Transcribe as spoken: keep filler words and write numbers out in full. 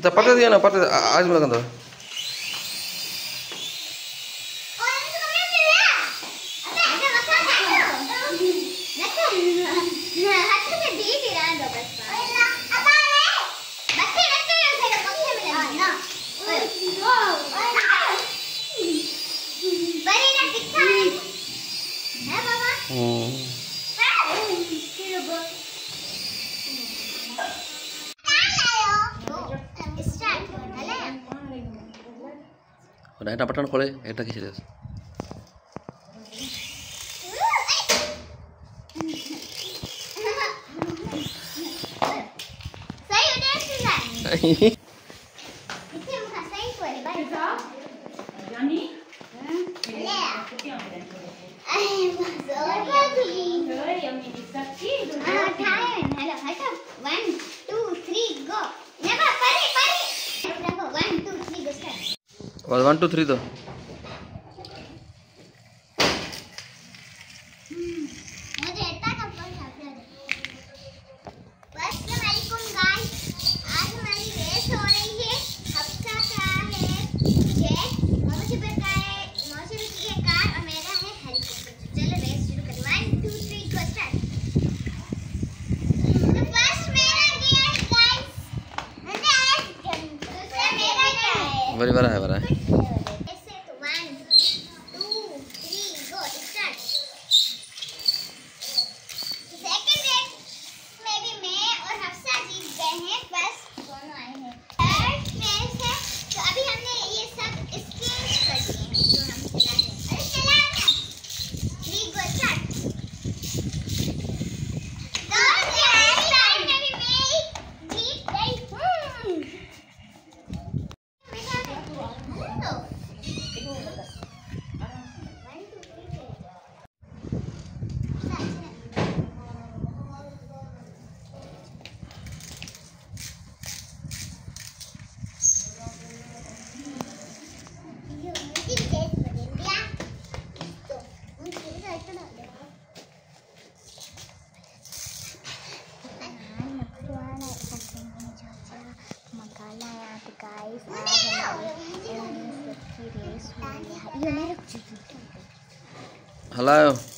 पटे दिया ना पटे आज में लगन এটা পটান খোলে এটা কি ছিল सही उधर से है इसे मुझे सही कोई भाई जानी ले अरे बस और बाकी सॉरी अम्मी दिसती हां टाइम हेलो हटो one two three go never Pari Pari देखो one two three go start और वन टू थ्री तो मुझे इतना कब तक आता है बस वालेकुम गाइस आज हमारी रेस हो रही है हफ्ता का है ये मौसी पर का है मौसी की है कार और मेरा है हेलीकॉप्टर चलो रेस शुरू करें one two three go start तो फर्स्ट मेरा गया है गाइस मुझे आया दूसरा मेरा गया है बड़ी बड़ा है बड़ा है Hello.